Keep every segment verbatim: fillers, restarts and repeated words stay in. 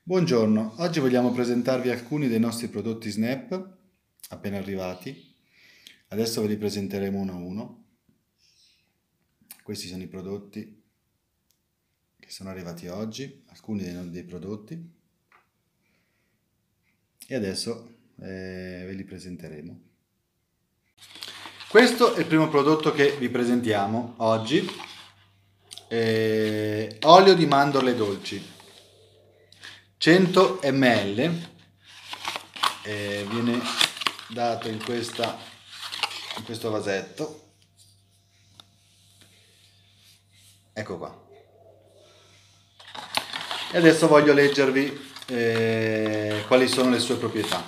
Buongiorno, oggi vogliamo presentarvi alcuni dei nostri prodotti Snap appena arrivati. Adesso ve li presenteremo uno a uno. Questi sono i prodotti che sono arrivati oggi, alcuni dei, dei prodotti. E adesso eh, ve li presenteremo. Questo è il primo prodotto che vi presentiamo oggi. Eh, olio di mandorle dolci. cento millilitri, eh, viene dato in, questa, in questo vasetto. Ecco qua. E adesso voglio leggervi eh, quali sono le sue proprietà.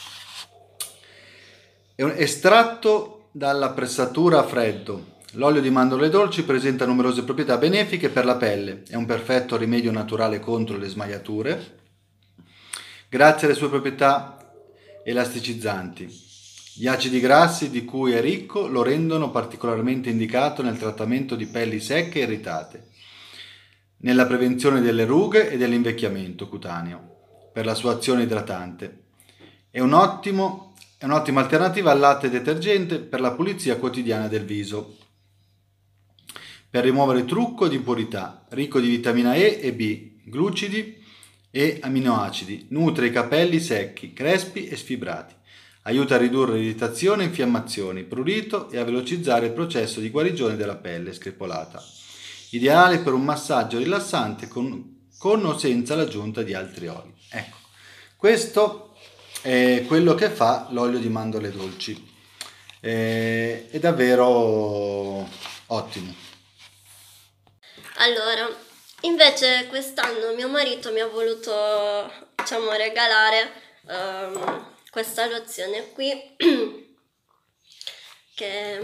È un estratto dalla pressatura a freddo. L'olio di mandorle dolci presenta numerose proprietà benefiche per la pelle. È un perfetto rimedio naturale contro le smagliature. Grazie alle sue proprietà elasticizzanti. Gli acidi grassi di cui è ricco lo rendono particolarmente indicato nel trattamento di pelli secche e irritate, nella prevenzione delle rughe e dell'invecchiamento cutaneo, per la sua azione idratante. È un ottimo, è un'ottima alternativa al latte detergente per la pulizia quotidiana del viso, per rimuovere trucco ed impurità, ricco di vitamina E e B, glucidi e aminoacidi, nutre i capelli secchi, crespi e sfibrati, aiuta a ridurre irritazione e infiammazioni, prurito e a velocizzare il processo di guarigione della pelle screpolata. Ideale per un massaggio rilassante con, con o senza l'aggiunta di altri oli. Ecco, questo è quello che fa l'olio di mandorle dolci. È, è davvero ottimo. Allora, invece quest'anno mio marito mi ha voluto, diciamo, regalare um, questa lozione qui che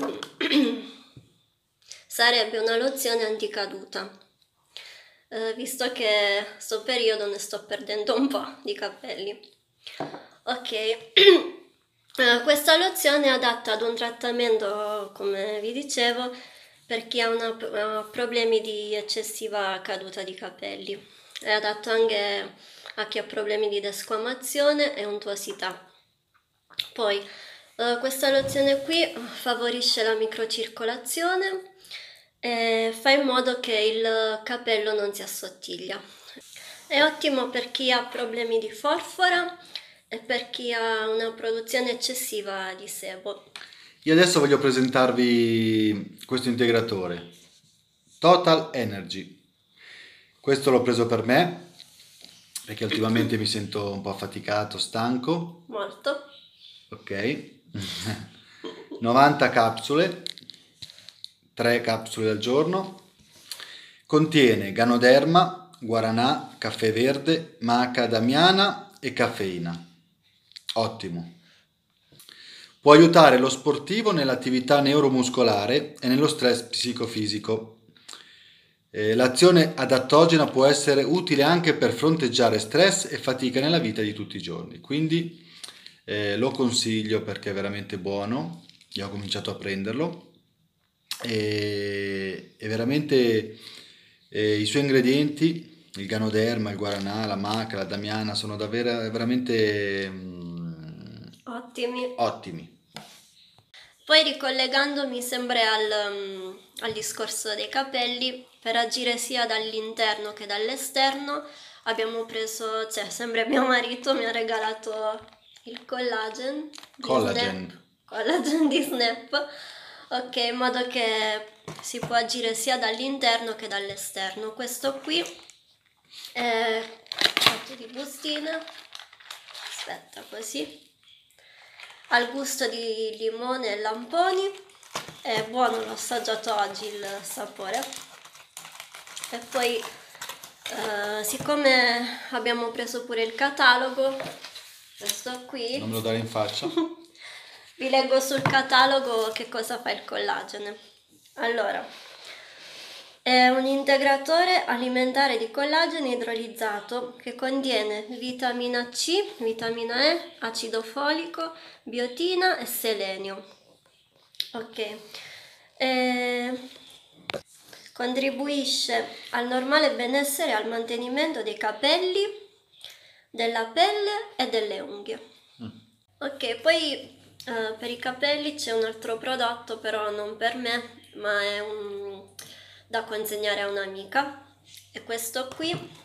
sarebbe una lozione anticaduta. Uh, visto che sto periodo ne sto perdendo un po' di capelli. Ok, uh, questa lozione è adatta ad un trattamento, come vi dicevo, per chi ha una, uh, problemi di eccessiva caduta di capelli. È adatto anche a chi ha problemi di desquamazione e untuosità. Poi uh, questa lozione qui favorisce la microcircolazione e fa in modo che il capello non si assottiglia. È ottimo per chi ha problemi di forfora e per chi ha una produzione eccessiva di sebo. Io adesso voglio presentarvi questo integratore, Total Energy. Questo l'ho preso per me, perché ultimamente mi sento un po' affaticato, stanco. Molto. Ok. novanta capsule, tre capsule al giorno. Contiene Ganoderma, guaranà, caffè verde, maca damiana e caffeina. Ottimo. Può aiutare lo sportivo nell'attività neuromuscolare e nello stress psicofisico. Eh, l'azione adattogena può essere utile anche per fronteggiare stress e fatica nella vita di tutti i giorni. Quindi eh, lo consiglio perché è veramente buono. Io ho cominciato a prenderlo e, e veramente eh, i suoi ingredienti, il Ganoderma, il guaranà, la maca, la damiana, sono davvero veramente mm, Ottimi. ottimi. Poi ricollegandomi sempre al, um, al discorso dei capelli, per agire sia dall'interno che dall'esterno, abbiamo preso, cioè sempre mio marito mi ha regalato il collagen di Collagen. Snap, collagen di Snap, ok, in modo che si può agire sia dall'interno che dall'esterno. Questo qui è fatto di bustine, aspetta così, al gusto di limone e lamponi, è buono, l'ho assaggiato oggi il sapore. E poi eh, siccome abbiamo preso pure il catalogo, questo qui, Non me lo dare in faccia. vi leggo sul catalogo che cosa fa il collagene. Allora, è un integratore alimentare di collagene idrolizzato che contiene vitamina C, vitamina E, acido folico, biotina e selenio. Ok. E contribuisce al normale benessere e al mantenimento dei capelli della pelle e delle unghie. Mm. Ok, poi eh, per i capelli c'è un altro prodotto, però non per me, ma è un... da consegnare a un'amica. E questo qui,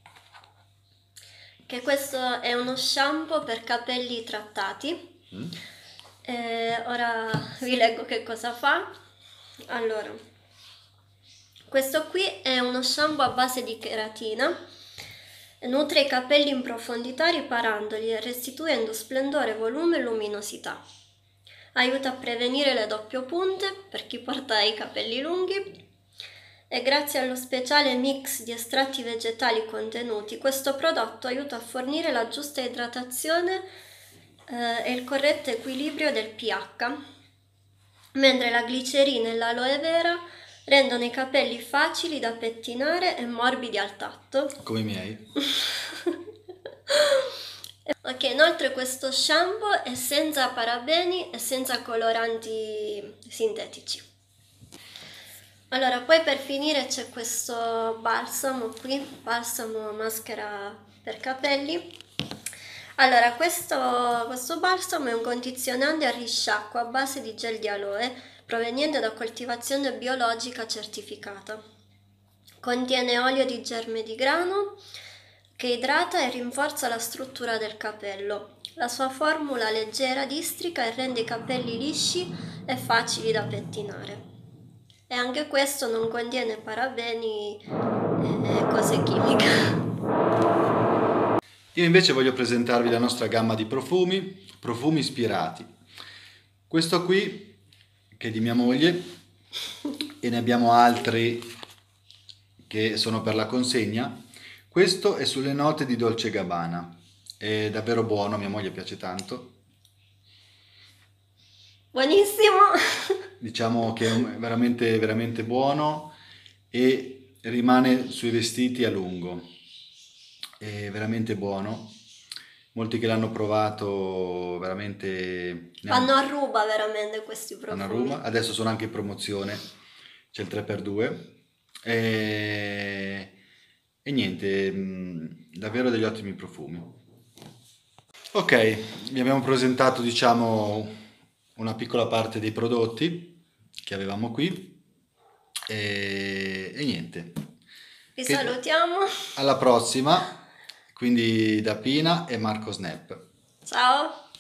che questo è uno shampoo per capelli trattati. Mm. E ora vi leggo che cosa fa. Allora, questo qui è uno shampoo a base di cheratina, nutre i capelli in profondità riparandoli e restituendo splendore, volume e luminosità. Aiuta a prevenire le doppie punte per chi porta i capelli lunghi e grazie allo speciale mix di estratti vegetali contenuti, questo prodotto aiuta a fornire la giusta idratazione eh, e il corretto equilibrio del pH, mentre la glicerina e l'aloe vera rendono i capelli facili da pettinare e morbidi al tatto. Come i miei. Ok, inoltre questo shampoo è senza parabeni e senza coloranti sintetici. Allora, poi per finire c'è questo balsamo qui, balsamo maschera per capelli. Allora, questo, questo balsamo è un condizionante a risciacquo a base di gel di aloe proveniente da coltivazione biologica certificata. Contiene olio di germe di grano che idrata e rinforza la struttura del capello. La sua formula leggera districa e rende i capelli lisci e facili da pettinare. E anche questo non contiene parabeni e cose chimiche. Io invece voglio presentarvi la nostra gamma di profumi, profumi ispirati. Questo qui, che è di mia moglie, e ne abbiamo altri che sono per la consegna. Questo è sulle note di Dolce Gabbana, è davvero buono, a mia moglie piace tanto. Buonissimo! Diciamo che è veramente, veramente buono e rimane sui vestiti a lungo. È veramente buono. Molti che l'hanno provato veramente... Vanno a ruba veramente questi profumi. Vanno a ruba. Adesso sono anche in promozione, c'è il tre per due. E, e niente, mh, davvero degli ottimi profumi. Ok, vi abbiamo presentato, diciamo, una piccola parte dei prodotti che avevamo qui e, e niente. Vi Che- salutiamo. Alla prossima, quindi da Pina e Marco Snap. Ciao!